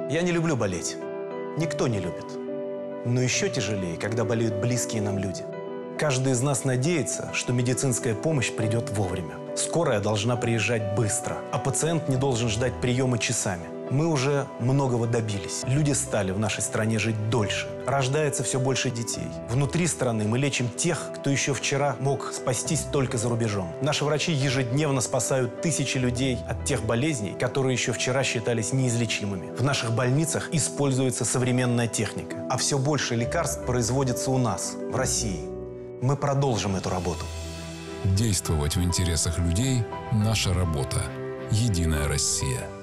Я не люблю болеть. Никто не любит. Но еще тяжелее, когда болеют близкие нам люди. Каждый из нас надеется, что медицинская помощь придет вовремя. Скорая должна приезжать быстро, а пациент не должен ждать приема часами. Мы уже многого добились. Люди стали в нашей стране жить дольше. Рождается все больше детей. Внутри страны мы лечим тех, кто еще вчера мог спастись только за рубежом. Наши врачи ежедневно спасают тысячи людей от тех болезней, которые еще вчера считались неизлечимыми. В наших больницах используется современная техника. А все больше лекарств производится у нас, в России. Мы продолжим эту работу. Действовать в интересах людей – наша работа. Единая Россия.